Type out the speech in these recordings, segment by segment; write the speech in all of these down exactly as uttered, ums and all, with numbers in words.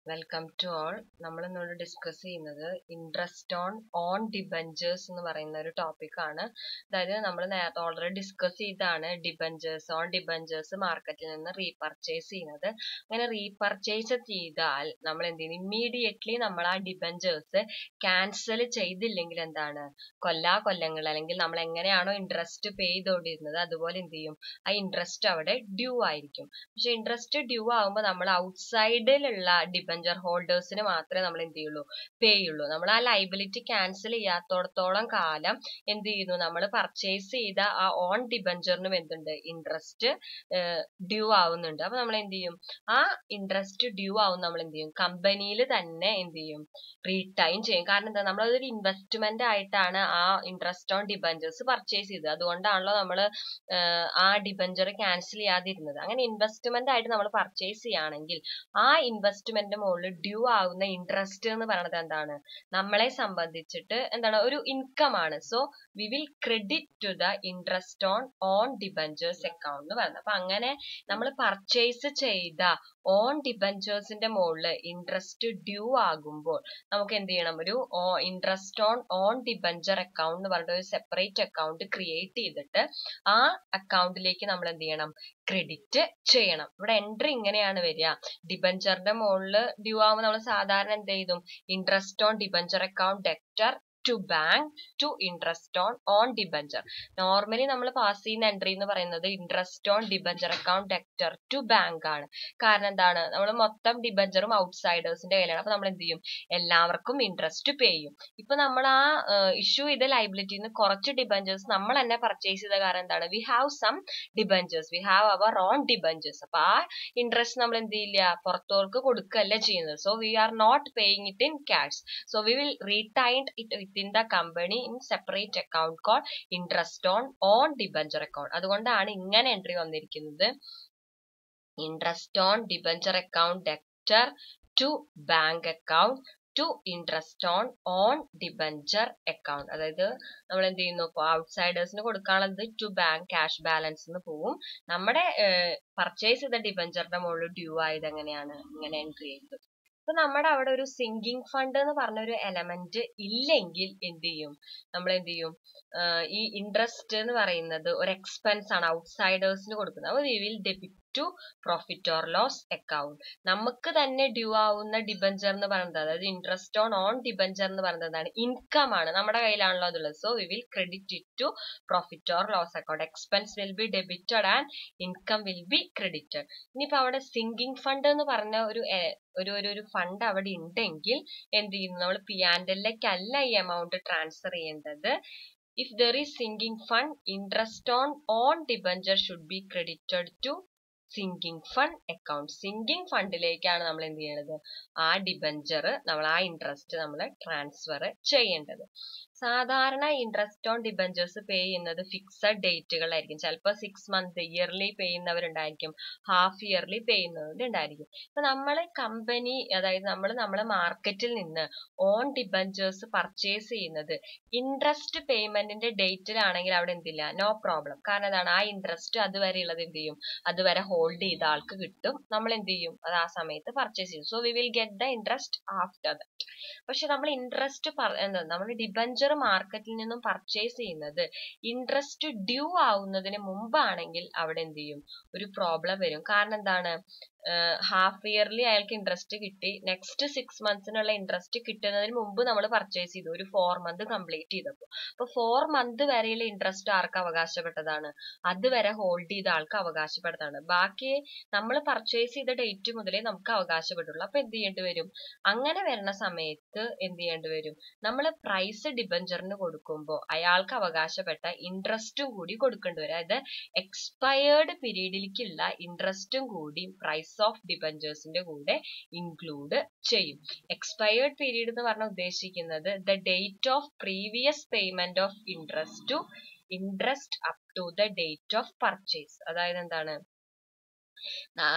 Welcome to all. നമ്മൾ ഇന്നോട് discuss ചെയ്യുന്നത് ഇൻട്രസ്റ്റ് ഓൺ ഓൺ ഡിബഞ്ചേഴ്സ് എന്ന് പറയുന്ന ഒരു ടോപ്പിക്കാണ്. അതായത് നമ്മൾ നേരത്തെ ഓൾറെഡി ഡിസ്കസ് ചെയ്താണ് ഡിബഞ്ചേഴ്സ് ഓൺ ഡിബഞ്ചേഴ്സ് മാർക്കറ്റിൽ നിന്ന് റീപർച്ചേസ് ചെയ്യുന്നത്. അങ്ങനെ റീപർച്ചേസ് ചെയ്താൽ നമ്മൾ എന്ത് ചെയ്യും, ഇമ്മീഡിയറ്റ്ലി നമ്മൾ ആ ഡിബഞ്ചേഴ്സ് ക്യാൻസൽ ചെയ്തില്ലെങ്കിൽ എന്താണ്, കൊല്ലാ കൊല്ലങ്ങൾ അല്ലെങ്കിൽ നമ്മൾ എങ്ങനെയാണോ ഇൻട്രസ്റ്റ് പേ ചെയ്തുകൊണ്ടിരുന്നത് അതുപോലെ എന്ത് ചെയ്യും, ആ ഇൻട്രസ്റ്റ് അവിടെ ഡ്യൂ ആയിരിക്കും. പക്ഷെ ഇൻട്രസ്റ്റ് ഡ്യൂ ആകുമ്പോൾ നമ്മൾ ഔട്ട്സൈഡിലുള്ള ഡിബഞ്ചർ ഹോൾഡേഴ്സിന് മാത്രമേ നമ്മൾ എന്ത് ചെയ്യുള്ളൂ, പേ ചെയ്യുള്ളൂ. നമ്മൾ ആ ലൈബിലിറ്റി ക്യാൻസൽ ചെയ്യാത്തോടത്തോളം കാലം എന്ത് ചെയ്യുന്നു, നമ്മൾ പർച്ചേസ് ചെയ്ത ആ ഓൺ ഡിബഞ്ചറിനും എന്തുണ്ട്, ഇൻട്രസ്റ്റ് ഡ്യൂ ആവുന്നുണ്ട്. അപ്പൊ നമ്മൾ എന്ത് ചെയ്യും, ആ ഇൻട്രസ്റ്റ് ഡ്യൂ ആവും നമ്മൾ എന്ത് ചെയ്യും, കമ്പനിയിൽ തന്നെ എന്ത് ചെയ്യും, റീടൈൻ ചെയ്യും. കാരണം എന്താ, നമ്മളതൊരു ഇൻവെസ്റ്റ്മെന്റ് ആയിട്ടാണ് ആ ഇൻട്രസ്റ്റ് ഓൺ ഡിബഞ്ചേഴ്സ് പർച്ചേസ് ചെയ്തത്. അതുകൊണ്ടാണല്ലോ നമ്മൾ ആ ഡിബഞ്ചർ ക്യാൻസൽ ചെയ്യാതിരുന്നത്. അങ്ങനെ ഇൻവെസ്റ്റ്മെന്റ് ആയിട്ട് നമ്മൾ പർച്ചേസ് ചെയ്യുകയാണെങ്കിൽ ആ ഇൻവെസ്റ്റ്മെന്റിന്റെ മുകളിൽ ഡ്യൂ ആവുന്ന ഇൻട്രസ്റ്റ് എന്ന് പറയുന്നത് എന്താണ്, നമ്മളെ സംബന്ധിച്ചിട്ട് എന്താണ്, ഒരു ഇൻകം ആണ്. So we will credit to the interest on on debentures account എന്ന് പറയുന്നത്. അപ്പൊ അങ്ങനെ നമ്മൾ പർച്ചേസ് ചെയ്ത ഓൺ ഡിബഞ്ചേഴ്സിന്റെ മുകളിൽ ഇൻട്രസ്റ്റ് ഡ്യൂ ആകുമ്പോൾ നമുക്ക് എന്ത് ചെയ്യണം, ഒരു interest on on debenture account എന്ന് പറഞ്ഞിട്ട് ഒരു സെപ്പറേറ്റ് അക്കൗണ്ട് ക്രിയേറ്റ് ചെയ്തിട്ട് ആ അക്കൗണ്ടിലേക്ക് നമ്മൾ എന്ത് ചെയ്യണം, ക്രെഡിറ്റ് ചെയ്യണം. ഇവിടെ എൻട്രി ഇങ്ങനെയാണ് വരിക. ഡിബഞ്ചറിന്റെ മുകളിൽ ഡ്യൂ ആവുമ്പോൾ നമ്മൾ സാധാരണ എന്ത് ചെയ്തും, interest on debenture account debtor to bank to interest on on debenture. Normally നമ്മൾ പാസ് ചെയ്യുന്ന എൻട്രി എന്ന് പറയുന്നത് interest on debenture account debtor to bank ആണ്. കാരണം എന്താണ്, നമ്മൾ മൊത്തം ഡിബഞ്ചറും ഔട്ട്സൈഡേഴ്സിന്റെ കയ്യിലാണ്. അപ്പൊ നമ്മൾ എന്ത് ചെയ്യും, എല്ലാവർക്കും ഇൻട്രസ്റ്റ് പേ ചെയ്യും. ഇപ്പൊ നമ്മൾ ആ ഇഷ്യൂ ചെയ്ത ലൈബിലിറ്റിന്ന് കുറച്ച് ഡിബഞ്ചേഴ്സ് നമ്മൾ തന്നെ പർച്ചേസ് ചെയ്ത കാരണം എന്താണ്, we have some debentures, we have our own debentures. അപ്പൊ ആ ഇൻട്രസ്റ്റ് നമ്മൾ എന്ത് ചെയ്യില്ല, പുറത്തോർക്ക് കൊടുക്കല്ല ചെയ്യുന്നത്. So we are not paying it in cash. So we will retain it within the company in separate account call interest on on debenture account. അതുകൊണ്ടാണ് ഇങ്ങനെ എൻട്രി വന്നിരിക്കുന്നത്, interest on debenture account debtor to bank account to interest on on debenture account. അതായത് നമ്മൾ എന്ത് ചെയ്യുന്നു, ഇപ്പോൾ ഔട്ട്സൈഡേഴ്സിന് കൊടുക്കാനുള്ളത് to bank cash balance എന്ന് പോവും. നമ്മുടെ പർച്ചേസ് ചെയ്ത ഡിബഞ്ചറിന്റെ മുകളിൽ ഡ്യൂ ആയത് എങ്ങനെയാണ്, ഇങ്ങനെ എൻട്രി ചെയ്തത്. അപ്പൊ നമ്മുടെ അവിടെ ഒരു സിങ്കിങ് ഫണ്ട് എന്ന് പറഞ്ഞ ഒരു എലമെന്റ് ഇല്ലെങ്കിൽ എന്ത് ചെയ്യും, നമ്മൾ എന്ത് ചെയ്യും, ഈ ഇൻട്രസ്റ്റ് എന്ന് പറയുന്നത് ഒരു എക്സ്പെൻസ് ആണ് ഔട്ട്സൈഡേഴ്സിന് കൊടുക്കുന്നത്. അപ്പോൾ we will debit to profit or loss account. നമുക്ക് തന്നെ ഡ്യൂ ആവുന്ന ഡിബഞ്ചർ എന്ന് പറയുന്നത്, അതായത് ഇൻട്രസ്റ്റ് ഓൺ ഓൺ ഡിബഞ്ചർ എന്ന് പറയുന്നത് എന്താണ്, ഇൻകം ആണ്, നമ്മുടെ കയ്യിലാണല്ലോ അതുള്ളത്. So we will credit it to profit or loss account. Expense will be debited and income will be credited. ഇനിയിപ്പോ അവിടെ സിങ്കിങ് ഫണ്ട് എന്ന് പറഞ്ഞ ഒരു ഒരു ഒരു ഫണ്ട് അവിടെ ഉണ്ടെങ്കിൽ എന്ത് ചെയ്യുന്നു, നമ്മൾ പി ആൻഡ് എല്ലിലേക്കല്ല ഈ എമൗണ്ട് ട്രാൻസ്ഫർ ചെയ്യേണ്ടത്. If there is sinking fund, interest on on debenture should be credited to sinking fund account. Sinking ഫണ്ടിലേക്കാണ് നമ്മൾ എന്ത് ചെയ്യേണ്ടത്, ആ ഡിബഞ്ചർ നമ്മൾ ആ ഇൻട്രസ്റ്റ് നമ്മൾ ട്രാൻസ്ഫർ ചെയ്യേണ്ടത്. സാധാരണ ഇൻട്രസ്റ്റ് ഓൺ ഡിബഞ്ചേഴ്സ് പേ ചെയ്യുന്നത് ഫിക്സഡ് ഡേറ്റുകളായിരിക്കും. ചിലപ്പോൾ സിക്സ് മന്ത് ഇയർലി പേ ചെയ്യുന്നവരുണ്ടായിരിക്കും, ഹാഫ് ഇയർലി പേ ചെയ്യുന്നവരുണ്ടായിരിക്കും. ഇപ്പൊ നമ്മൾ കമ്പനി, അതായത് നമ്മൾ നമ്മളെ മാർക്കറ്റിൽ നിന്ന് ഓൺ ഡിബഞ്ചേഴ്സ് പർച്ചേസ് ചെയ്യുന്നത് ഇൻട്രസ്റ്റ് പേയ്മെന്റിന്റെ ഡേറ്റിലാണെങ്കിൽ അവിടെ എന്തില്ല, നോ പ്രോബ്ലം. കാരണം എന്താണ്, ആ ഇൻട്രസ്റ്റ് അതുവരെ ഉള്ളത് എന്ത് ചെയ്യും, അതുവരെ ഹോൾഡ് ചെയ്ത ആൾക്ക് കിട്ടും. നമ്മൾ എന്ത് ചെയ്യും, അത് ആ സമയത്ത് പർച്ചേസ് ചെയ്യും. So we will get the interest after that. പക്ഷെ നമ്മൾ ഇൻട്രസ്റ്റ് എന്താ, നമ്മൾ ഡിബഞ്ചർ മാർക്കറ്റിൽ നിന്നും പർച്ചേസ് ചെയ്യുന്നത് ഇൻട്രസ്റ്റ് ഡ്യൂ ആവുന്നതിന് മുമ്പാണെങ്കിൽ അവിടെ എന്ത് ചെയ്യും, ഒരു പ്രോബ്ലം വരും. കാരണം എന്താണ്, ഹാഫ് ഇയർലി അയാൾക്ക് ഇൻട്രസ്റ്റ് കിട്ടി, നെക്സ്റ്റ് സിക്സ് മന്ത്സിനുള്ള ഇൻട്രസ്റ്റ് കിട്ടുന്നതിന് മുമ്പ് നമ്മൾ പർച്ചേസ് ചെയ്തു, ഒരു ഫോർ മന്ത് കംപ്ലീറ്റ് ചെയ്തപ്പോൾ. അപ്പൊ ഫോർ മന്ത് വരെയുള്ള ഇൻട്രസ്റ്റ് ആർക്ക് അവകാശപ്പെട്ടതാണ്, അതുവരെ ഹോൾഡ് ചെയ്ത ആൾക്ക് അവകാശപ്പെട്ടതാണ്. ബാക്കി നമ്മൾ പർച്ചേസ് ചെയ്ത ഡേറ്റ് മുതലേ നമുക്ക് അവകാശപ്പെട്ടുള്ളൂ. അപ്പൊ എന്ത് ചെയ്യേണ്ടി വരും, അങ്ങനെ വരുന്ന സമയത്ത് എന്ത് ചെയ്യേണ്ടി വരും, നമ്മൾ പ്രൈസ് ഡിബഞ്ചറിന് കൊടുക്കുമ്പോൾ അയാൾക്ക് അവകാശപ്പെട്ട ഇൻട്രസ്റ്റും കൂടി കൊടുക്കേണ്ടി വരും. അതായത് എക്സ്പയർഡ് പീരീഡിലേക്കുള്ള ഇൻട്രസ്റ്റും കൂടി പ്രൈസ് ഓഫ് ഡിബഞ്ചേഴ്സിന്റെ കൂടെ ഇൻക്ലൂഡ് ചെയ്യും. എക്സ്പയർഡ് പീരീഡ് എന്ന് പറഞ്ഞാൽ ഉദ്ദേശിക്കുന്നത് the date of previous payment of interest to interest up to the date of purchase. അതായത് എന്താണ്,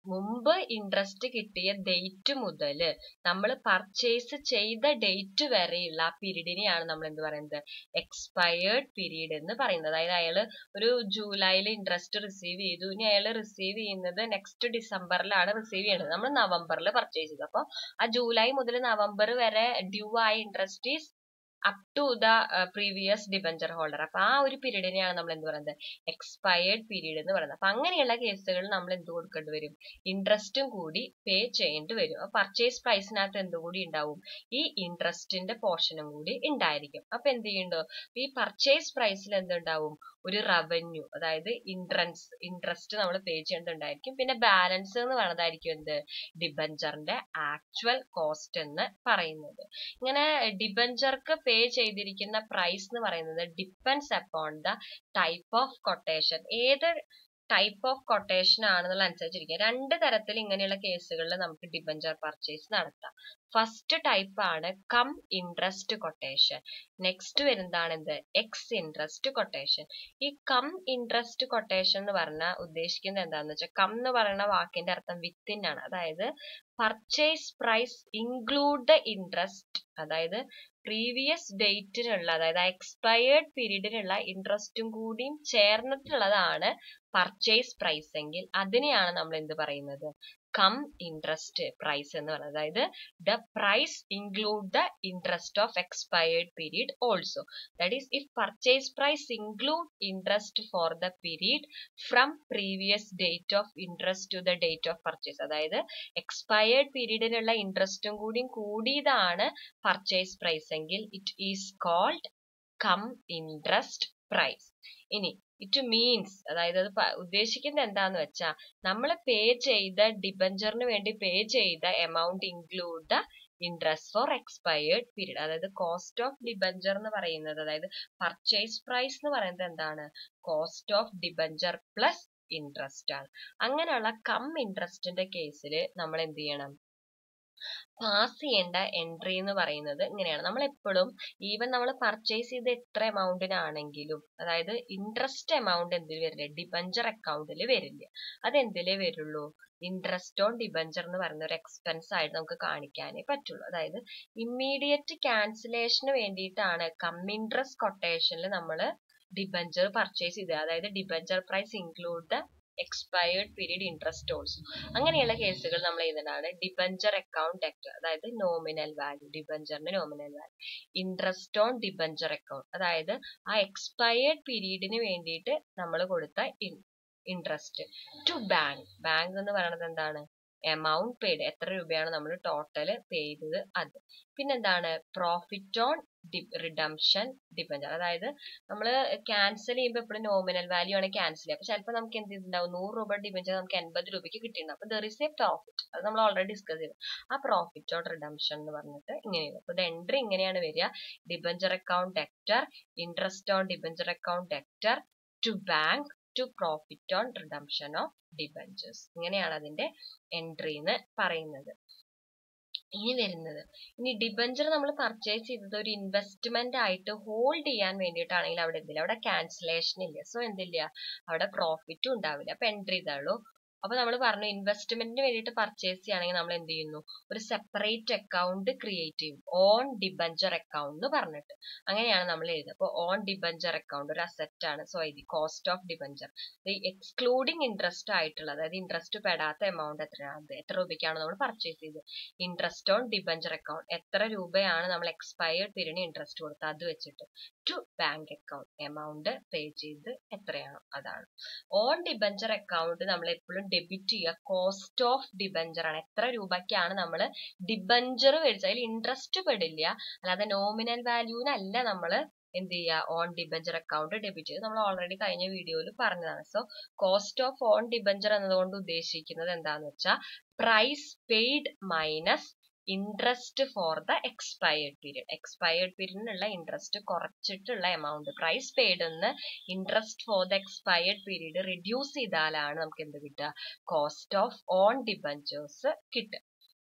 മുമ്പ് ഇൻട്രസ്റ്റ് കിട്ടിയ ഡേറ്റ് മുതൽ നമ്മൾ പർച്ചേസ് ചെയ്ത ഡേറ്റ് വരെയുള്ള ആ പീരീഡിനെയാണ് നമ്മൾ എന്ത് പറയുന്നത്, എക്സ്പയർഡ് പീരീഡ് എന്ന് പറയുന്നത്. അതായത് അയാൾ ഒരു ജൂലൈയിൽ ഇൻട്രസ്റ്റ് റിസീവ് ചെയ്തു, ഇനി അയാൾ റിസീവ് ചെയ്യുന്നത് നെക്സ്റ്റ് ഡിസംബറിലാണ് റിസീവ് ചെയ്യേണ്ടത്. നമ്മൾ നവംബറിൽ പർച്ചേസ് ചെയ്തു. അപ്പോൾ ആ ജൂലൈ മുതൽ നവംബർ വരെ ഡ്യൂ ആയ interest is up to the previous debenture holder. അപ്പൊ ആ ഒരു പീരീഡിനെയാണ് നമ്മൾ എന്ത് പറയുന്നത്, എക്സ്പയർഡ് പീരീഡ് എന്ന് പറയുന്നത്. അപ്പൊ അങ്ങനെയുള്ള കേസുകളിൽ നമ്മൾ എന്ത് കൊടുക്കേണ്ടി വരും, ഇൻട്രസ്റ്റും കൂടി പേ ചെയ്യേണ്ടി വരും. അപ്പൊ പർച്ചേസ് പ്രൈസിനകത്ത് എന്തുകൂടി ഉണ്ടാവും, ഈ ഇൻട്രസ്റ്റിന്റെ പോർഷനും കൂടി ഉണ്ടായിരിക്കും. അപ്പൊ എന്ത് ചെയ്യണ്ടോ, ഈ പർച്ചേസ് പ്രൈസിൽ എന്തുണ്ടാവും, ഒരു റവന്യൂ, അതായത് ഇൻട്രൻസ് ഇൻട്രസ്റ്റ് നമ്മൾ പേ ചെയ്യേണ്ടതുണ്ടായിരിക്കും. പിന്നെ ബാലൻസ് എന്ന് പറയുന്നതായിരിക്കും എന്ത്, ഡിബഞ്ചറിന്റെ ആക്ച്വൽ കോസ്റ്റ് എന്ന് പറയുന്നത്. ഇങ്ങനെ ഡിബഞ്ചർക്ക് പേ ചെയ്തിരിക്കുന്ന പ്രൈസ് എന്ന് പറയുന്നത് depends upon the type of quotation. ഏത് ടൈപ്പ് ഓഫ് കൊട്ടേഷൻ ആണെന്നുള്ള അനുസരിച്ചിരിക്കും. രണ്ട് തരത്തിൽ ഇങ്ങനെയുള്ള കേസുകളിൽ നമുക്ക് ഡിബഞ്ചർ പർച്ചേസ് നടത്താം. ഫസ്റ്റ് ടൈപ്പ് ആണ് കം ഇൻട്രസ്റ്റ് കൊട്ടേഷൻ. നെക്സ്റ്റ് വരുന്നതാണ് എന്ത്, എക്സ് ഇൻട്രസ്റ്റ് കൊട്ടേഷൻ. ഈ കം ഇൻട്രസ്റ്റ് കൊട്ടേഷൻ എന്ന് പറഞ്ഞാൽ ഉദ്ദേശിക്കുന്നത് എന്താണെന്ന് വെച്ചാൽ, കം എന്ന് പറയുന്ന വാക്കിന്റെ അർത്ഥം വിത്തിൻ ആണ്. അതായത് purchase price include the interest, അതായത് പ്രീവിയസ് ഡേറ്റിനുള്ള, അതായത് എക്സ്പയർഡ് പീരീഡിനുള്ള ഇൻട്രസ്റ്റും കൂടിയും ചേർന്നിട്ടുള്ളതാണ് പർച്ചേസ് പ്രൈസ് എങ്കിൽ അതിനെയാണ് നമ്മൾ എന്ത് പറയുന്നത്, കം ഇൻട്രസ്റ്റ് പ്രൈസ് എന്ന് പറയുന്നത്. അതായത് the price include the interest of expired period also. That is if purchase price include interest for the period from previous date of interest to the date of purchase. അതായത് expired പീരീഡിനുള്ള ഇൻട്രസ്റ്റും കൂടിയും കൂടിയതാണ് purchase price എങ്കിൽ it is called cum interest price. ഇനി it means, അതായത് അത് ഉദ്ദേശിക്കുന്നത് എന്താന്ന് വെച്ചാൽ, നമ്മൾ പേ ചെയ്ത ഡിബഞ്ചറിന് വേണ്ടി പേ ചെയ്ത amount include the interest for expired period. അതായത് കോസ്റ്റ് ഓഫ് ഡിബഞ്ചർ എന്ന് പറയുന്നത്, അതായത് പർച്ചേസ് പ്രൈസ് എന്ന് പറയുന്നത് എന്താണ്, cost of debenture plus interest ആണ്. അങ്ങനെയുള്ള കം ഇൻട്രസ്റ്റിന്റെ കേസിൽ നമ്മൾ എന്ത് ചെയ്യണം, പാസ് ചെയ്യേണ്ട എൻട്രി എന്ന് പറയുന്നത് ഇങ്ങനെയാണ്. നമ്മൾ എപ്പോഴും ഈവൻ നമ്മൾ പർച്ചേസ് ചെയ്ത എത്ര എമൗണ്ടിനാണെങ്കിലും, അതായത് ഇൻട്രസ്റ്റ് എമൗണ്ട് എന്തിൽ വരില്ല, ഡിബഞ്ചർ അക്കൗണ്ടിൽ വരില്ല. അതെന്തിലേ വരുള്ളൂ, ഇൻട്രസ്റ്റ് ഓൺ ഡിബഞ്ചർ എന്ന് പറയുന്ന ഒരു എക്സ്പെൻസ് ആയിട്ട് നമുക്ക് കാണിക്കാനേ പറ്റുള്ളൂ. അതായത് ഇമ്മീഡിയറ്റ് ക്യാൻസലേഷന് വേണ്ടിയിട്ടാണ് കം ഇൻട്രസ്റ്റ് കൊട്ടേഷനിൽ നമ്മൾ ഡിബഞ്ചർ പർച്ചേസ് ചെയ്തത്. അതായത് debenture price include the expired period interest also. അങ്ങനെയുള്ള കേസുകൾ നമ്മൾ എഴുതുന്നതാണ് ഡിബഞ്ചർ അക്കൗണ്ട് ആക്ട്. അതായത് നോമിനൽ വാല്യൂ, ഡിബഞ്ചറിന്റെ nominal value. Interest on debenture account, അതായത് ആ എക്സ്പയർഡ് പീരീഡിന് വേണ്ടിയിട്ട് നമ്മൾ കൊടുത്ത ഇൻട്രസ്റ്റ് ടു ബാങ്ക്. ബാങ്ക് എന്ന് പറയുന്നത് എന്താണ്, എമൗണ്ട് പെയ്ഡ്, എത്ര രൂപയാണ് നമ്മൾ ടോട്ടൽ പേ ചെയ്തത് അത്. പിന്നെന്താണ്, പ്രോഫിറ്റ് ഓൺ റിഡംഷൻ ഡിബഞ്ചർ. അതായത് നമ്മൾ ക്യാൻസൽ ചെയ്യുമ്പോൾ എപ്പോഴും നോമിനൽ വാല്യൂ ആണ് ക്യാൻസൽ ചെയ്യുക. അപ്പൊ ചിലപ്പോൾ നമുക്ക് എന്ത് ചെയ്തിട്ടുണ്ടാവും, നൂറ് രൂപ ഡിബഞ്ചർ നമുക്ക് എൺപത് രൂപയ്ക്ക് കിട്ടിയിട്ടുണ്ടാവും. അപ്പൊ ദർ ഇസ് എ പ്രോഫിറ്റ്, അത് നമ്മൾ ഓൾറെഡി ഡിസ്കസ് ചെയ്തു. ആ പ്രോഫിറ്റ് ഓൺ റിഡംഷൻ എന്ന് പറഞ്ഞിട്ട് ഇങ്ങനെയാണ്. അപ്പൊ ഇത് എൻട്രി ഇങ്ങനെയാണ് വരിക, debenture account debtor, interest on debenture account debtor to bank to profit on redemption of debentures. ഇങ്ങനെയാണ് അതിന്റെ എൻട്രി എന്ന് പറയുന്നത്. ഇനി വരുന്നത്, ഇനി ഡിബഞ്ചർ നമ്മൾ പർച്ചേസ് ചെയ്തത് ഒരു ഇൻവെസ്റ്റ്മെന്റ് ആയിട്ട് ഹോൾഡ് ചെയ്യാൻ വേണ്ടിയിട്ടാണെങ്കിൽ അവിടെ എന്തില്ല, അവിടെ ക്യാൻസലേഷൻ ഇല്ല. സോ എന്തില്ല, അവിടെ പ്രോഫിറ്റും ഉണ്ടാവില്ല. അപ്പൊ എൻട്രി ഇതാളൂ. അപ്പൊ നമ്മൾ പറഞ്ഞു ഇൻവെസ്റ്റ്മെന്റിന് വേണ്ടിയിട്ട് പർച്ചേസ് ചെയ്യുകയാണെങ്കിൽ നമ്മൾ എന്ത് ചെയ്യുന്നു, ഒരു സെപ്പറേറ്റ് അക്കൗണ്ട് ക്രിയേറ്റ് ചെയ്യും, ഓൺ ഡിബഞ്ചർ അക്കൗണ്ട് എന്ന് പറഞ്ഞിട്ട്. അങ്ങനെയാണ് നമ്മൾ എഴുതുന്നത്. അപ്പോൾ ഓൺ ഡിബഞ്ചർ അക്കൗണ്ട് ഒരു അസറ്റ് ആണ്. സോ ഇത് cost of debenture, excluding interest ആയിട്ടുള്ള, അതായത് ഇൻട്രസ്റ്റ് പെടാത്ത എമൗണ്ട് എത്രയാണ്, എത്ര രൂപയ്ക്കാണ് നമ്മൾ പർച്ചേസ് ചെയ്തത്. ഇൻട്രസ്റ്റ് ഓൺ ഡിബഞ്ചർ അക്കൗണ്ട്, എത്ര രൂപയാണ് നമ്മൾ എക്സ്പയർഡ് പീരീഡിന് ഇൻട്രസ്റ്റ് കൊടുത്തത്, അത് വെച്ചിട്ട് to bank account, amount pay ചെയ്ത് എത്രയാണോ അതാണ്. ഓൺ ഡിബഞ്ചർ അക്കൗണ്ട് നമ്മൾ എപ്പോഴും ഡെബിറ്റ് ചെയ്യുക കോസ്റ്റ് ഓഫ് ഡിബഞ്ചർ ആണ്. എത്ര രൂപയ്ക്കാണ് നമ്മൾ ഡിബഞ്ചർ മേടിച്ചത്, അതിൽ ഇൻട്രസ്റ്റ് പെടില്ല, അല്ലാതെ നോമിനൽ വാല്യൂവിനല്ല നമ്മൾ എന്ത് ചെയ്യുക, ഓൺ ഡിബഞ്ചർ അക്കൗണ്ട് ഡെബിറ്റ് ചെയ്ത്. നമ്മൾ ഓൾറെഡി കഴിഞ്ഞ വീഡിയോയിൽ പറഞ്ഞതാണ്. So cost of own debenture എന്നതുകൊണ്ട് ഉദ്ദേശിക്കുന്നത് എന്താണെന്ന് വെച്ചാൽ, price paid minus interest for the expired period. Expired പീരീഡിനുള്ള ഇൻട്രസ്റ്റ് കുറച്ചിട്ടുള്ള എമൗണ്ട്, പ്രൈസ് പെയ്ഡ് എന്ന് interest for the expired period reduce ചെയ്താലാണ് നമുക്ക് എന്ത് കിട്ടുക, കോസ്റ്റ് ഓഫ് ഓൺ ഡിബഞ്ചേഴ്സ് കിട്ടുക.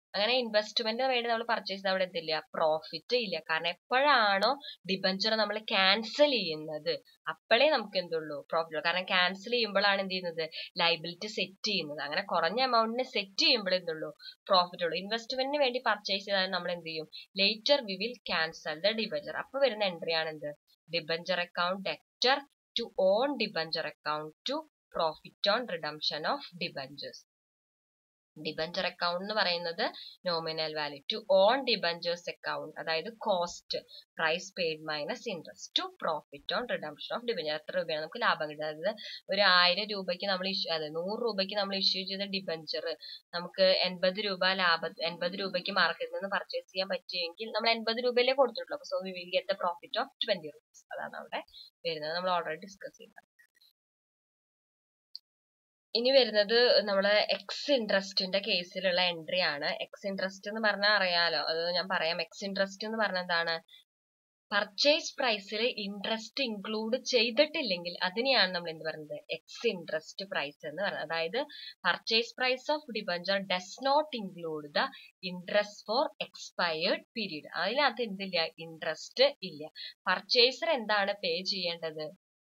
അങ്ങനെ ഇൻവെസ്റ്റ്മെന്റിന് വേണ്ടി നമ്മൾ പർച്ചേസ് ചെയ്ത് അവിടെ എന്തില്ല, പ്രോഫിറ്റ് ഇല്ല. കാരണം എപ്പോഴാണോ ഡിബഞ്ചർ നമ്മൾ ക്യാൻസൽ ചെയ്യുന്നത് അപ്പോഴേ നമുക്ക് എന്തുള്ളൂ, പ്രോഫിറ്റ് ഉള്ളൂ. കാരണം ക്യാൻസൽ ചെയ്യുമ്പോഴാണ് എന്ത് ചെയ്യുന്നത്, ലൈബിലിറ്റി സെറ്റ് ചെയ്യുന്നത്. അങ്ങനെ കുറഞ്ഞ എമൗണ്ടിന് സെറ്റ് ചെയ്യുമ്പോൾ എന്തുള്ളൂ, പ്രോഫിറ്റ് ഉള്ളൂ. ഇൻവെസ്റ്റ്മെന്റിന് വേണ്ടി പർച്ചേസ് ചെയ്താൽ നമ്മൾ എന്ത് ചെയ്യും, later we will cancel the debenture. അപ്പൊ വരുന്ന എൻട്രി ആണ് എന്ത്, debenture account debtor to own debenture account to profit on redemption of debentures. Debenture account എന്ന് പറയുന്നത് nominal value to own debentures account, അതായത് cost price paid minus interest to profit on redemption of debenture. എത്ര രൂപയാണ് നമുക്ക് ലാഭം കിട്ടുക, അതായത് ഒരു ആയിരം രൂപയ്ക്ക് നമ്മൾ ഇഷ്യൂ, അതെ നൂറ് രൂപയ്ക്ക് നമ്മൾ ഇഷ്യൂ ചെയ്ത ഡിബഞ്ചർ നമുക്ക് എൺപത് രൂപ ലാഭം, എൺപത് രൂപയ്ക്ക് മാർക്കറ്റിൽ നിന്ന് പർച്ചേസ് ചെയ്യാൻ പറ്റുമെങ്കിൽ നമ്മൾ എൺപത് രൂപയിലേ കൊടുത്തിട്ടുള്ളൂ. So we will get the profit of twenty rupees. അതാണ് അവിടെ വരുന്നത്, നമ്മൾ ഓൾറെഡി ഡിസ്കസ് ചെയ്തത്. ഇനി വരുന്നത് നമ്മള് എക്സ് ഇൻട്രസ്റ്റിന്റെ കേസിലുള്ള എൻട്രി ആണ്. എക്സ് ഇൻട്രസ്റ്റ് എന്ന് പറഞ്ഞാൽ അറിയാലോ, അത് ഞാൻ പറയാം. എക്സ് ഇൻട്രസ്റ്റ് എന്ന് പറഞ്ഞാൽ എന്താണ്, പർച്ചേസ് പ്രൈസിൽ ഇൻട്രസ്റ്റ് ഇൻക്ലൂഡ് ചെയ്തിട്ടില്ലെങ്കിൽ അതിനെയാണ് നമ്മൾ എന്ത് പറയുന്നത്, എക്സ് ഇൻട്രസ്റ്റ് പ്രൈസ് എന്ന് പറയുന്നത്. അതായത് purchase price of debenture does not include the interest for expired period. അതിനകത്ത് എന്തില്ല, ഇൻട്രസ്റ്റ് ഇല്ല. പർച്ചേസർ എന്താണ് പേ ചെയ്യേണ്ടത്,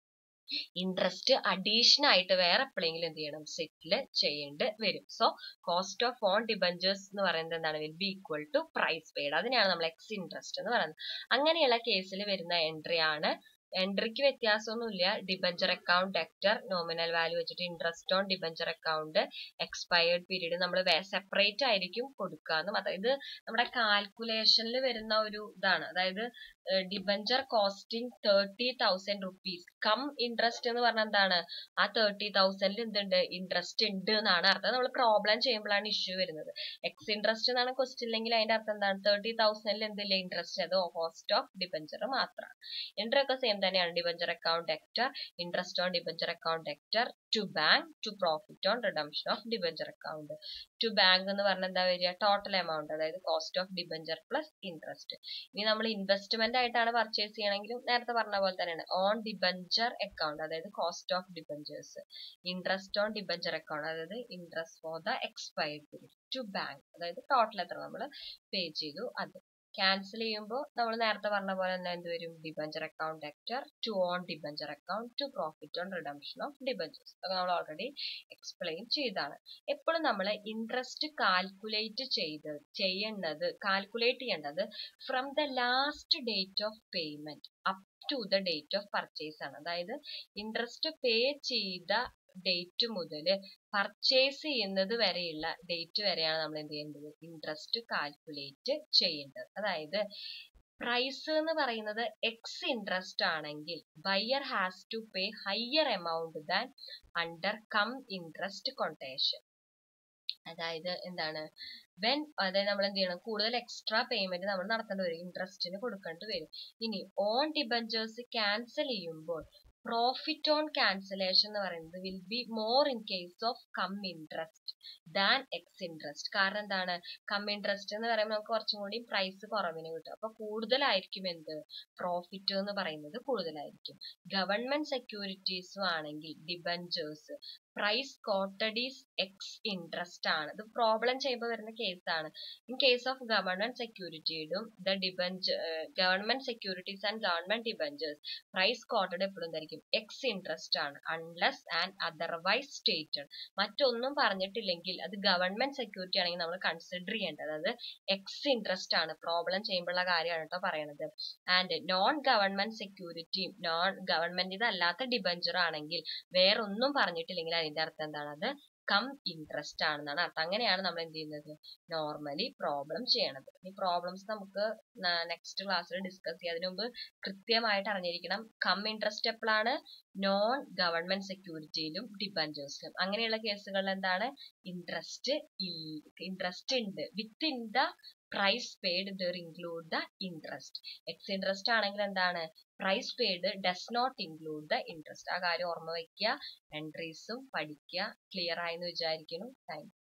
ഇൻട്രസ്റ്റ് അഡീഷണൽ ആയിട്ട് വേറെ എപ്പോഴെങ്കിലും എന്ത് ചെയ്യണം, സെറ്റിൽ ചെയ്യേണ്ടി വരും. So cost of own debentures എന്ന് പറയുന്നത് എന്താണ്, will be equal to price paid. അതിനെയാണ് നമ്മൾ എക്സ് ഇൻട്രസ്റ്റ് എന്ന് പറയുന്നത്. അങ്ങനെയുള്ള കേസിൽ വരുന്ന എൻട്രി ആണ്. എൻട്രിക്ക് വ്യത്യാസമൊന്നുമില്ല. Debenture account debtor nominal value വെച്ചിട്ട് interest on debenture account expired period നമ്മൾ സെപ്പറേറ്റ് ആയിരിക്കും കൊടുക്കാന്ന്. അതായത് നമ്മുടെ കാൽക്കുലേഷനിൽ വരുന്ന ഒരു ഇതാണ്. അതായത് debenture costing thirty thousand rupees cum interest എന്ന് പറഞ്ഞാൽ എന്താണ്, ആ തേർട്ടി തൗസൻഡിൽ എന്തുണ്ട്, ഇൻട്രസ്റ്റ് ഉണ്ട് എന്നാണ് അർത്ഥം. നമ്മൾ പ്രോബ്ലം ചെയ്യുമ്പോഴാണ് ഇഷ്യൂ വരുന്നത്. എക്സ് ഇൻട്രസ്റ്റ് എന്നാണ് ക്വസ്റ്റ്യൻ ഇല്ലെങ്കിൽ അതിന്റെ അർത്ഥം എന്താണ്, തേർട്ടി തൗസൻഡിൽ എന്തില്ല, ഇൻട്രസ്റ്റ്, അത് കോസ്റ്റ് ഓഫ് ഡിബഞ്ചർ മാത്രമാണ്. എൻട്രി ഒക്കെ സെയിം തന്നെയാണ്. Debenture account debtor interest on debenture account debtor to bank to profit on redemption of debenture account. To bank എന്ന് പറഞ്ഞാൽ എന്താ വരിക, ടോട്ടൽ എമൗണ്ട്, അതായത് cost of debenture plus interest. ഇനി നമ്മൾ ഇൻവെസ്റ്റ്മെന്റ് ആയിട്ടാണ് പർച്ചേസ് ചെയ്യണമെങ്കിലും നേരത്തെ പറഞ്ഞ പോലെ തന്നെയാണ്. ഓൺ ഡിബഞ്ചർ അക്കൗണ്ട് അതായത് cost of debentures, interest on debenture account അതായത് interest for the expired period, to bank അതായത് ടോട്ടൽ എത്ര നമ്മൾ പേ ചെയ്തു അത്. ക്യാൻസൽ ചെയ്യുമ്പോൾ നമ്മൾ നേരത്തെ പറഞ്ഞ പോലെ തന്നെ എന്ത് വരും, debenture account debtor to own debenture account to profit on redemption of debentures. അതൊക്കെ നമ്മൾ ഓൾറെഡി എക്സ്പ്ലെയിൻ ചെയ്താണ്. എപ്പോഴും നമ്മൾ ഇൻട്രസ്റ്റ് കാൽക്കുലേറ്റ് ചെയ്ത് ചെയ്യുന്നത് കാൽക്കുലേറ്റ് ചെയ്യേണ്ടത് from the last date of payment up to the date of purchase ആണ്. അതായത് ഇൻട്രസ്റ്റ് പേ ചെയ്ത ഡേറ്റ് മുതൽ പർച്ചേസ് ചെയ്യുന്നത് വരെയുള്ള ഡേറ്റ് വരെയാണ് നമ്മൾ എന്ത് ചെയ്യേണ്ടത്, ഇൻട്രസ്റ്റ് കാൽക്കുലേറ്റ് ചെയ്യേണ്ടത്. അതായത് പ്രൈസ് എന്ന് പറയുന്നത് എക്സ് ഇൻട്രസ്റ്റ് ആണെങ്കിൽ buyer has to pay higher amount than under cum interest quotation. അതായത് എന്താണ്, വെൻ അതായത് നമ്മൾ എന്ത് ചെയ്യണം, കൂടുതൽ എക്സ്ട്രാ പേയ്മെന്റ് നമ്മൾ നടത്തേണ്ടി വരും, ഇൻട്രസ്റ്റിന് കൊടുക്കേണ്ടി വരും. ഇനി ഓൺ ഡിബഞ്ചേഴ്സ് ക്യാൻസൽ ചെയ്യുമ്പോൾ പ്രോഫിറ്റ് ഓൺ ക്യാൻസലേഷൻ എന്ന് പറയുന്നത് will be more in case of cum interest than ex interest. കാരണം എന്താണ്, കം ഇൻട്രസ്റ്റ് എന്ന് പറയുമ്പോൾ നമുക്ക് കുറച്ചും കൂടി പ്രൈസ് കുറവിന് കിട്ടും. അപ്പൊ കൂടുതലായിരിക്കും എന്ത്, പ്രോഫിറ്റ് എന്ന് പറയുന്നത് കൂടുതലായിരിക്കും. ഗവൺമെന്റ് സെക്യൂരിറ്റീസും ആണെങ്കിൽ debentures price quoted is ex interest ആണ്. ഇത് പ്രോബ്ലം ചെയ്യുമ്പോൾ വരുന്ന കേസാണ്. ഇൻ കേസ് ഓഫ് ഗവൺമെന്റ് സെക്യൂരിറ്റിയിലും the debenture government securities and government debentures price quoted എപ്പോഴും എന്തായിരിക്കും, എക്സ് ഇൻട്രസ്റ്റ് ആണ്. അൺലെസ് ആൻഡ് അതർവൈസ് സ്റ്റേറ്റഡ്, മറ്റൊന്നും പറഞ്ഞിട്ടില്ലെങ്കിൽ അത് ഗവൺമെന്റ് സെക്യൂരിറ്റി ആണെങ്കിൽ നമ്മൾ കൺസിഡർ ചെയ്യേണ്ടത് അത് എക്സ് ഇൻട്രസ്റ്റ് ആണ്. പ്രോബ്ലം ചെയ്യുമ്പോഴുള്ള കാര്യമാണ് കേട്ടോ പറയണത്. And non government security, non government ഇതല്ലാത്ത ഡിബഞ്ചർ ആണെങ്കിൽ വേറൊന്നും പറഞ്ഞിട്ടില്ലെങ്കിൽ അതിന്റെ അർത്ഥം എന്താണ്, അത് കം ഇൻട്രസ്റ്റ് ആണെന്നാണ് അർത്ഥം. അങ്ങനെയാണ് നമ്മൾ എന്ത് ചെയ്യുന്നത്, നോർമലി പ്രോബ്ലം ചെയ്യണത്. ഈ പ്രോബ്ലംസ് നമുക്ക് നെക്സ്റ്റ് ക്ലാസ്സിൽ ഡിസ്കസ് ചെയ്യാം. അതിനു മുമ്പ് കൃത്യമായിട്ട് അറിഞ്ഞിരിക്കണം കം ഇൻട്രസ്റ്റ് എപ്പോഴാണ്, നോൺ ഗവൺമെന്റ് സെക്യൂരിറ്റിയിലും ഡിബഞ്ചേഴ്സിലും. അങ്ങനെയുള്ള കേസുകളിൽ എന്താണ്, ഇൻട്രസ്റ്റ് ഇൻട്രസ്റ്റ് ഉണ്ട് within the price paid there include the interest. Ex interest ആണെങ്കിൽ എന്താണ്, price paid does not include the interest. ആ കാര്യം ഓർമ്മ വയ്ക്കുക. എൻട്രീസും പഠിക്കുക. ക്ലിയർ ആയെന്ന് വിചാരിക്കുന്നു. Thank U.